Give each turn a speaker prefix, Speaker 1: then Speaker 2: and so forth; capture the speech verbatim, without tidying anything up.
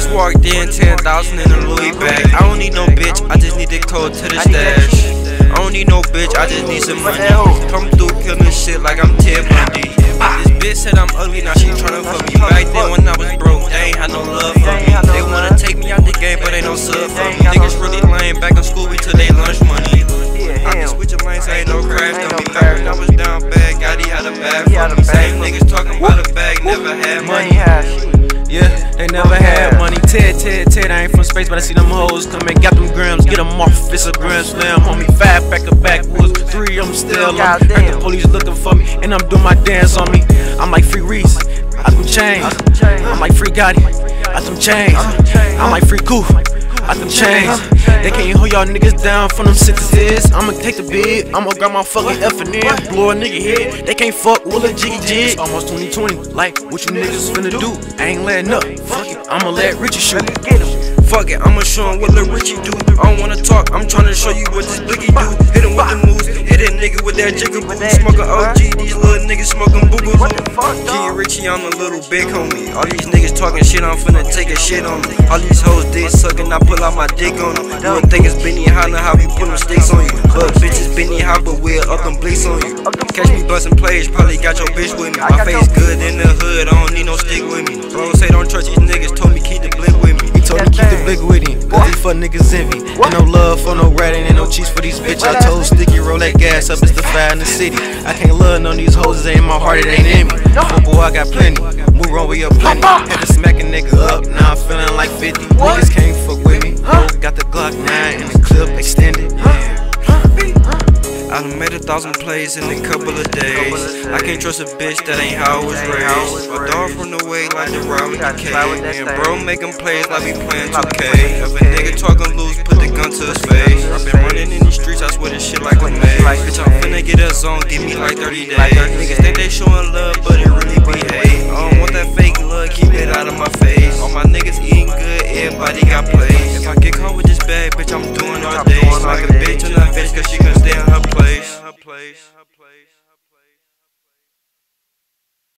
Speaker 1: Just walked in, ten thousand in a Louis bag. I don't need no bitch, I just need the code to the stash. I don't need no bitch, I just need some money. Come through, killing shit like I'm Ted Bundy. This bitch said I'm ugly, now she tryna fuck me. Back then when I was broke, they ain't had no love for me. They wanna take me out the game, but they don't sub for me. Niggas really lame, back in school we took they lunch money. I be switching lanes, ain't no crash dummy. Back when I was down bad, God, he had a bag for me. Same niggas talking about a bag, never had money.
Speaker 2: Yeah, they never had money. Ted, Ted, Ted, I ain't from space, but I see them hoes come and got them grams. Get them off, it's a gram slam. Homie, five pack of backwoods, three of them still on me. Heard the police looking for me, and I'm doing my dance on me. I'm like Free Reese, I them chains. I'm like Free Gotti, I them chains. I'm like Free Goof, I them chains. They can't hold y'all niggas down from them sixes. I'ma take the bid, I'ma grab my fucking F and N, blow a nigga head. They can't fuck with a jiggy jig. It's almost twenty twenty, like what you niggas finna do? I ain't letting up, fuck it, I'ma let Richie shoot.
Speaker 1: Fuck it, I'ma show him what Lil Richie do. I don't wanna talk, I'm tryna show you what this boogie do. Hit him with the moves, hit a nigga with that jigaboo. Smoking O G, these little niggas smoking boo-boos. G Richie, I'm a little big homie. All these niggas talking shit, I'm finna take a shit on me. All these hoes dick sucking, I pull out my dick on them. You don't think it's Benny Hanna, how we put them sticks on you. But bitches Benny Hopper, we'll up them blicks on you. Catch me bustin' plays, probably got your bitch with me. My face good in the hood, I don't need no stick with me. Bro say don't trust these niggas, told me keep the blick with me.
Speaker 2: He told me keep the blick with him, cause these fuck niggas envy. Ain't no love for no rat, ain't no cheese for these bitch. I told Sticky roll that gas up, it's the fire in the city. I can't love none of these hoes, it ain't my heart, it ain't in me. Oh boy, I got plenty, move on with your plenty. Had to smack a nigga up, now I'm feeling like fifty. Niggas can't fuck with me, got the Glock nine and the clip extended.
Speaker 1: I done made a thousand plays in a couple of days. I can't trust a bitch that ain't how I was raised. My dog from the way like the ride with the K. Me and bro making plays like we playing two K. If a nigga talking loose, put the gun to his face. I've been running in these streets, I swear this shit like a maze. Bitch, I'm finna get a zone, give me like thirty days. Niggas think they showing love, but it really be hate. I don't want that fake love, keep it out of my face. All my niggas eating good, everybody got plays. If I get caught with this bag, bitch, I'm doing all days. Like a bitch on that bitch, cause she couldn't stay in her place. Her place. Her place.